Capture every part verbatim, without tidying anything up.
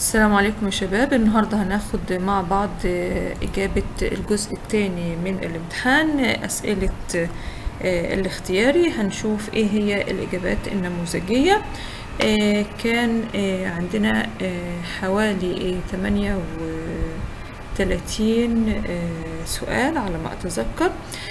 السلام عليكم يا شباب. النهاردة هناخد مع بعض إجابة الجزء الثاني من الامتحان، أسئلة الاختياري. هنشوف إيه هي الإجابات النموذجية. كان عندنا حوالي ثمانية وثلاثين سؤال على ما أتذكر.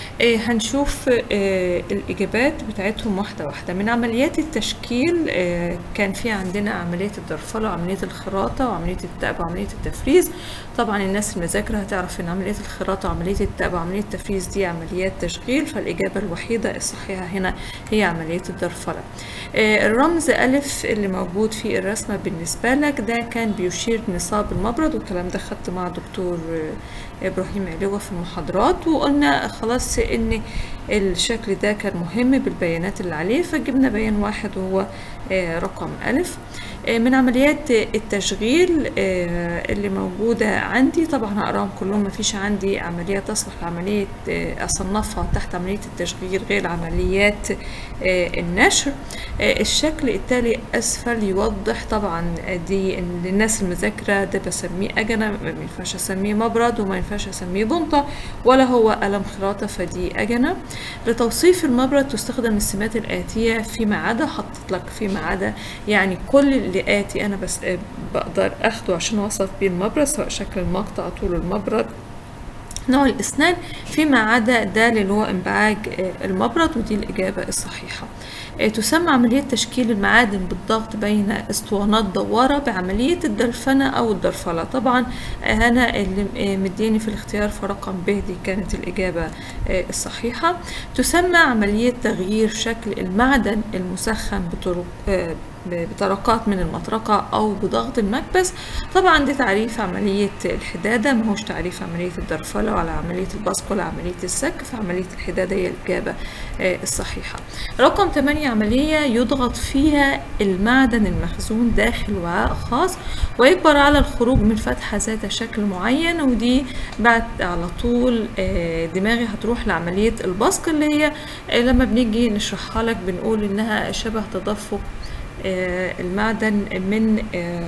هنشوف الإجابات بتاعتهم واحدة واحدة. من عمليات التشكيل كان في عندنا عملية الدرفلة وعملية الخراطة وعملية التأب وعملية التفريز. طبعا الناس المذاكرة هتعرف ان عملية الخراطة وعملية التأب وعملية التفريز دي عمليات تشغيل، فالإجابة الوحيدة الصحيحة هنا هي عملية الدرفلة. الرمز ألف اللي موجود في الرسمة بالنسبة لك ده كان بيشير نصاب المبرد، والكلام ده خدت مع دكتور إبراهيم علوة في المحاضرات، وقلنا خلاص ان الشكل ده كان مهم بالبيانات اللي عليه، فجبنا بيان واحد وهو رقم ألف. من عمليات التشغيل اللي موجودة عندي، طبعا هقراهم كلهم، مفيش عندي عملية تصلح لعملية أصنفها تحت عملية التشغيل غير عمليات النشر. الشكل التالي أسفل يوضح طبعا دي إن الناس المذاكرة ده بسميه أجنة، ما ينفعش أسميه مبرد وما ينفعش أسميه بنطة ولا هو قلم خراطة، فدي أجنة. لتوصيف المبرد تستخدم السمات الآتية فيما عدا، حطت لك فيما عدا يعني كل اللي آتي أنا بس بقدر أخده عشان أوصف بيه المبرد، سواء شكل المقطع، طول المبرد، نوع الإسنان، فيما عدا ده اللي هو انبعاج المبرد، ودي الإجابة الصحيحة. تسمى عملية تشكيل المعادن بالضغط بين اسطوانات دوارة بعملية الدلفنة أو الدرفلة. طبعا أنا اللي مديني في الاختيار فرقم ب دي كانت الإجابة الصحيحة. تسمى عملية تغيير شكل المعدن المسخن بطرق بطرقات من المطرقة أو بضغط المكبس. طبعا دي تعريف عملية الحدادة، ما هوش تعريف عملية الدرفلة ولا عملية البصق ولا عملية السك، فعملية الحدادة هي الإجابة الصحيحة. رقم ثمانية عملية يضغط فيها المعدن المخزون داخل وعاء خاص ويجبر على الخروج من فتحة ذات شكل معين، ودي بعد على طول دماغي هتروح لعملية البصق، اللي هي لما بنيجي نشرحها لك بنقول إنها شبه تدفق المعدن من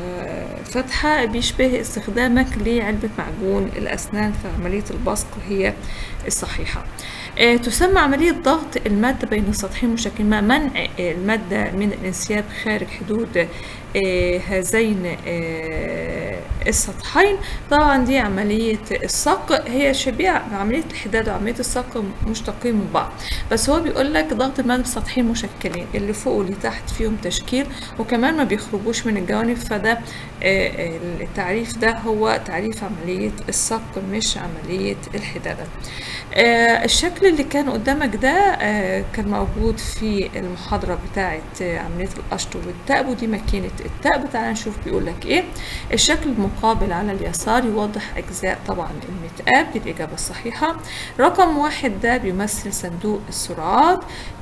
فتحة، بيشبه استخدامك لعلبة معجون الأسنان، فعملية البصق هي الصحيحة. تسمى عملية ضغط المادة بين السطحين المشكلين مع منع المادة من الانسياب خارج حدود هذين السطحين. طبعا دي عملية الصق، هي شبيهة بعملية الحداد وعملية الصق، مشتقين من بعض، بس هو بيقول لك ضغط المادة بسطحين مشكلين، اللي فوق واللي تحت فيهم تشكيل وكمان ما بيخرجوش من الجوانب، فده التعريف ده هو تعريف عملية الصق مش عملية الحدادة. الشكل اللي كان قدامك ده كان موجود في المحاضرة بتاعة عملية القشط والتأب، ودي ماكينة التأب. تعالى نشوف بيقول لك ايه. الشكل المقابل على اليسار يوضح أجزاء طبعا المتآب، دي الإجابة الصحيحة. رقم واحد ده بيمثل صندوق السرعات.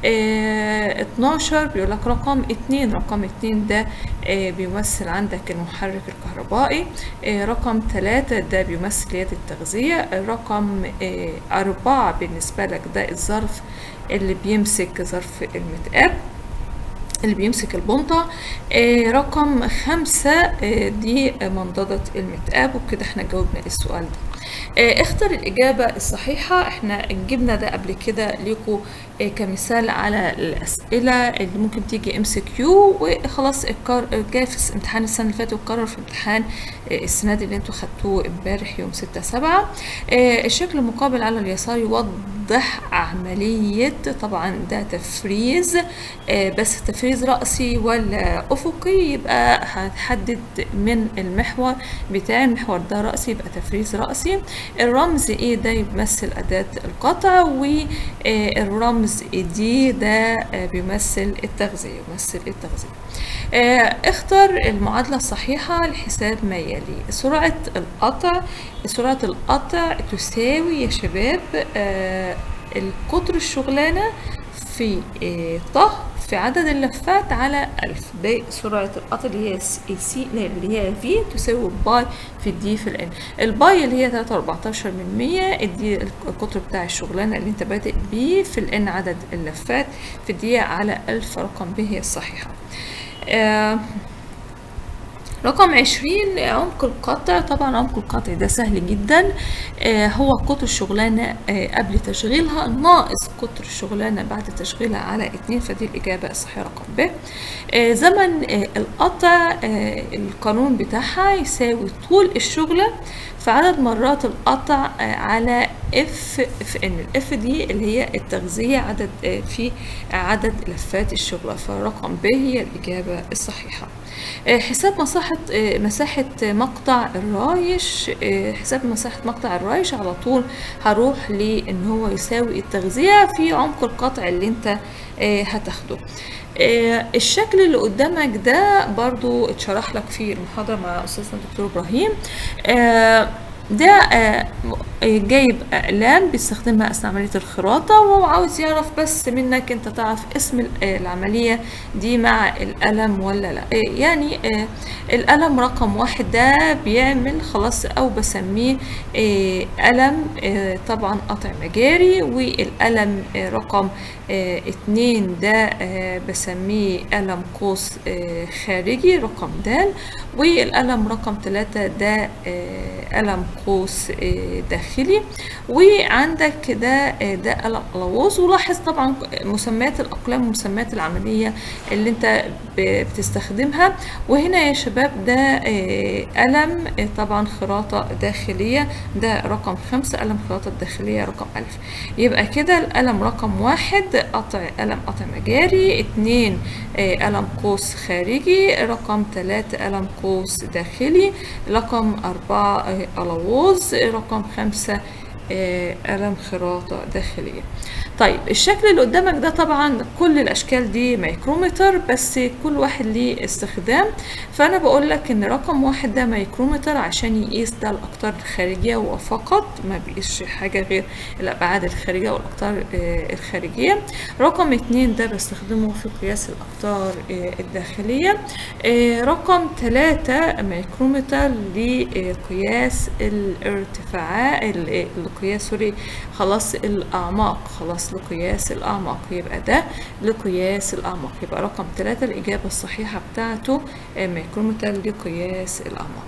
اه اتناشر بيقول لك رقم اتنين، رقم اتنين ده اه بيمثل عندك المحرك الكهربائي. اه رقم ثلاثة ده بيمثل يد التغذية. رقم اه أربعة بالنسبة لك ده الظرف اللي بيمسك ظرف المتآب اللي بيمسك البنطة. آه رقم خمسة آه دي منضدة المتآب، وبكده احنا جاوبنا السؤال ده. آه اختر الإجابة الصحيحة. احنا جبنا ده قبل كده ليكم آه كمثال على الأسئلة اللي ممكن تيجي ام سي كيو وخلاص جاي في امتحان السنة اللي فاتت واتكرر في امتحان آه السنة دي اللي انتوا خدتوه امبارح يوم ستة سبعة. آه الشكل المقابل على اليسار يوضح عملية، طبعا ده تفريز آه بس تفريز رأسي ولا أفقي، يبقى هتحدد من المحور بتاع المحور ده رأسي، يبقى تفريز رأسي. الرمز ايه ده يمثل أداة القطع، والرمز دي ده بيمثل التغذية، يمثل التغذية. اختر المعادلة الصحيحة لحساب ما يلي. سرعة القطع، سرعة القطع تساوي يا شباب القطر الشغلانة في طه في عدد اللفات على ألف. ده سرعة القطع اللي هي سي اللي هي في تساوي باي في الدي في الان. الباي اللي هي ثلاثة وأربعتاشر من مية، الدي القطر بتاع الشغلانة اللي انت بادئ بيه، في الان عدد اللفات، في الدقيقة على ألف. رقم ب هي الصحيحة. آه رقم عشرين عمق القطع. طبعا عمق القطع ده سهل جدا، آه هو قطر الشغلانة آه قبل تشغيلها ناقص قطر الشغلانة بعد تشغيلها على اتنين، فدي الإجابة الصحيحة رقم ب. آه زمن آه القطع آه القانون بتاعها يساوي طول الشغلة في عدد مرات القطع آه على اف في ان الاف دي اللي هي التغذية عدد آه في عدد لفات الشغلة، فرقم ب هي الإجابة الصحيحة. حساب مساحة مساحة مقطع الرايش. حساب مساحة مقطع الرايش على طول هروح لان هو يساوي التغذية في عمق القطع اللي انت هتاخده. الشكل اللي قدامك ده برضو اتشرح لك في المحاضرة مع أستاذنا الدكتور إبراهيم. ده جايب أقلام بيستخدمها أثناء عملية الخراطة، وهو عاوز يعرف بس منك أنت تعرف اسم العملية دي مع القلم ولا لا. يعني القلم رقم واحد ده بيعمل خلاص أو بسميه قلم طبعا قطع مجاري، والقلم رقم اتنين ده بسميه قلم قوس خارجي رقم د، والقلم رقم تلاتة ده قلم قوس داخلي، وعندك ده ده قلم قلاووز. ولاحظ طبعا مسميات الاقلام ومسميات العمليه اللي انت بتستخدمها. وهنا يا شباب ده قلم طبعا خراطه داخليه ده رقم خمسة، قلم خراطه داخليه رقم الف. يبقى كده القلم رقم واحد قطع قلم قطع مجاري، اتنين قلم قوس خارجي، رقم تلاتة قلم قوس داخلي، رقم أربعة قلاووز، رقم خمسة قلم خراطة داخلية. طيب الشكل اللي قدامك ده طبعا كل الاشكال دي مايكرومتر، بس كل واحد ليه استخدام. فانا بقول لك ان رقم واحد ده مايكرومتر عشان يقيس ده الاقطار الخارجيه وفقط، ما بيقيسش حاجه غير الابعاد الخارجيه والاقطار الخارجيه. رقم اتنين ده بستخدمه في قياس الاقطار الداخليه. رقم تلاتة مايكرومتر لقياس الارتفاعات، لقياس سوري خلاص الاعماق، خلاص لقياس الأعماق، يبقى ده لقياس الأعماق. يبقى رقم ثلاثة الإجابة الصحيحة بتاعته مايكرومتر لقياس الأعماق.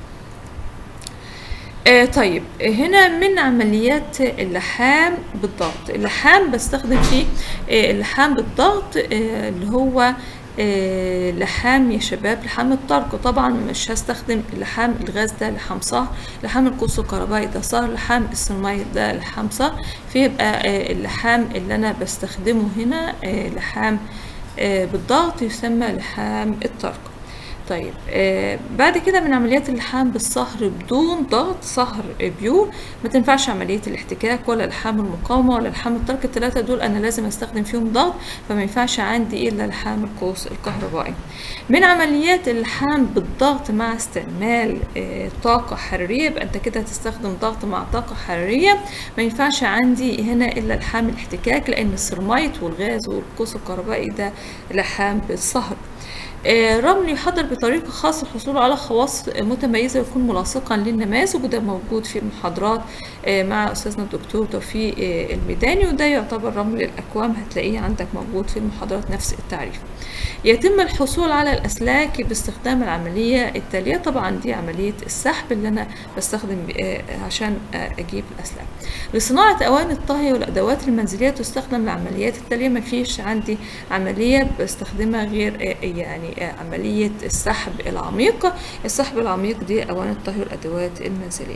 آه طيب هنا من عمليات اللحام بالضغط. اللحام بستخدم فيه آه اللحام بالضغط آه اللي هو آه لحام يا شباب لحام الطرق. طبعا مش هستخدم لحام الغاز ده لحام صهر، لحام القوس الكهربائي ده صهر، لحام السيراميك ده لحام صهر. فيبقى آه اللحام اللي انا بستخدمه هنا آه لحام آه بالضغط يسمى لحام الطرق. طيب آه بعد كده من عمليات اللحام بالصهر بدون ضغط، صهر بيور، ما تنفعش عملية الاحتكاك ولا لحام المقاومة ولا لحام الطرق. الثلاثة دول أنا لازم أستخدم فيهم ضغط، فما ينفعش عندي إلا لحام القوس الكهربائي. من عمليات اللحام بالضغط مع استعمال آه طاقة حرارية، يبقى أنت كده هتستخدم ضغط مع طاقة حرارية. ما ينفعش عندي هنا إلا لحام الاحتكاك، لأن السيراميك والغاز والقوس الكهربائي ده لحام بالصهر. رمل يحضر بطريقة خاصة الحصول على خواص متميزة ويكون ملاصقا للنماذج، وده موجود في المحاضرات مع أستاذنا الدكتور توفيق الميداني، وده يعتبر رمل الأكوام، هتلاقيه عندك موجود في المحاضرات نفس التعريف. يتم الحصول على الأسلاك باستخدام العملية التالية. طبعا دي عملية السحب اللي أنا بستخدم عشان أجيب الأسلاك. لصناعة أواني الطهي والأدوات المنزلية تستخدم العمليات التالية. ما فيش عندي عملية بستخدمها غير يعني عملية السحب العميق. السحب العميق دي أواني الطهي والأدوات المنزلية.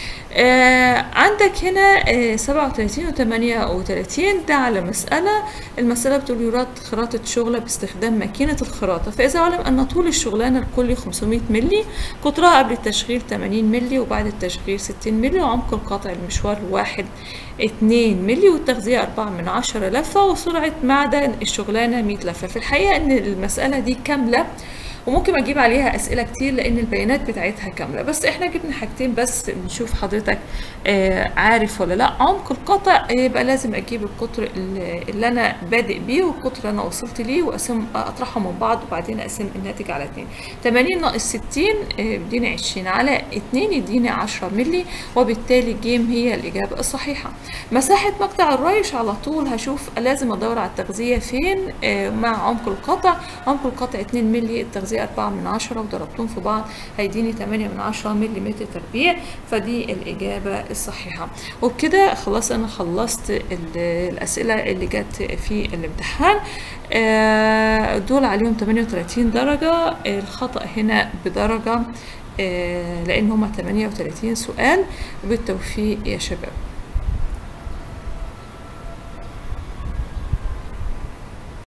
آه عندك هنا آه سبعة وتلاتين وتمانية وتلاتين ده على مسألة. المسألة بتقول يراد خراطة شغلة باستخدام ماكينة الخراطة. فإذا علم أن طول الشغلانة الكلي خمسمية مللي، قطرها قبل التشغيل تمانين مللي وبعد التشغيل ستين مللي، وعمق القطع المشوار واحد اتنين مللي، والتغذية أربعة من عشرة لفة، وسرعة معدن الشغلانة مية لفة. في الحقيقة إن المسألة دي كاملة وممكن اجيب عليها اسئله كتير لان البيانات بتاعتها كامله، بس احنا جبنا حاجتين بس نشوف حضرتك آه عارف ولا لا. عمق القطع يبقى لازم اجيب القطر اللي انا بادئ بيه والقطر اللي انا وصلت ليه واقسم اطرحهم من بعض وبعدين اقسم الناتج على اتنين. تمانين ناقص ستين يديني عشرين على اتنين يديني عشرة مللي، وبالتالي جيم هي الاجابه الصحيحه. مساحه مقطع الرايش على طول هشوف لازم ادور على التغذيه فين آه مع عمق القطع. عمق القطع اتنين مللي، التغذيه دي أربعة من عشرة وضربتهم في بعض هيديني تمانية من عشرة مليمتر تربيع، فدي الإجابة الصحيحة. وبكده خلاص أنا خلصت الأسئلة اللي جت في الامتحان. دول عليهم تمانية وتلاتين درجة، الخطأ هنا بدرجة لأن هما تمانية وتلاتين سؤال. بالتوفيق يا شباب.